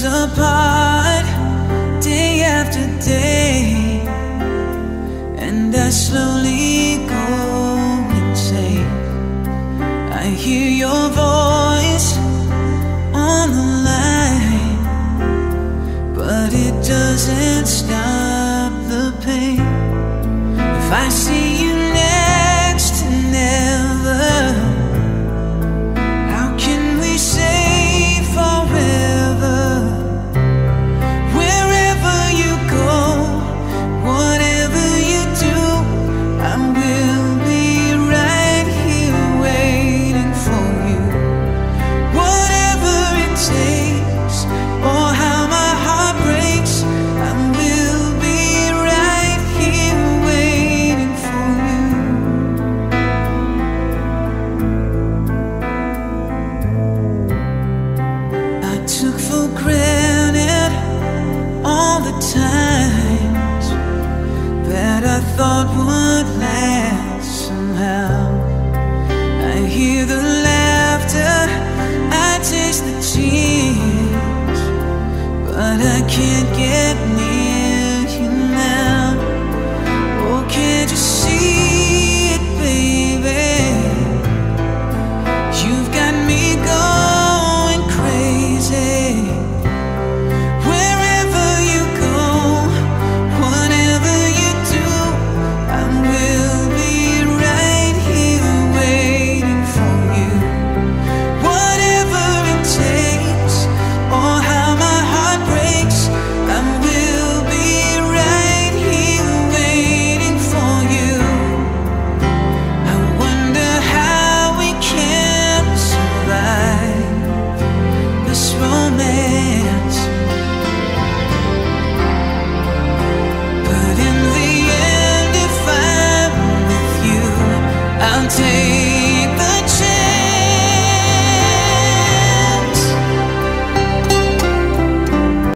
us apart day after day, and I slowly go insane. I hear your voice on the line, but it doesn't stop the pain. If I see you next to never, how can we say forever? Wherever you go, whatever you do, I will be right here waiting for you. Whatever it takes, or how my heart breaks, I will be right here waiting for you. I took for granted all the times that I thought would last somehow. I hear the laughter, I taste the tears, but I can't get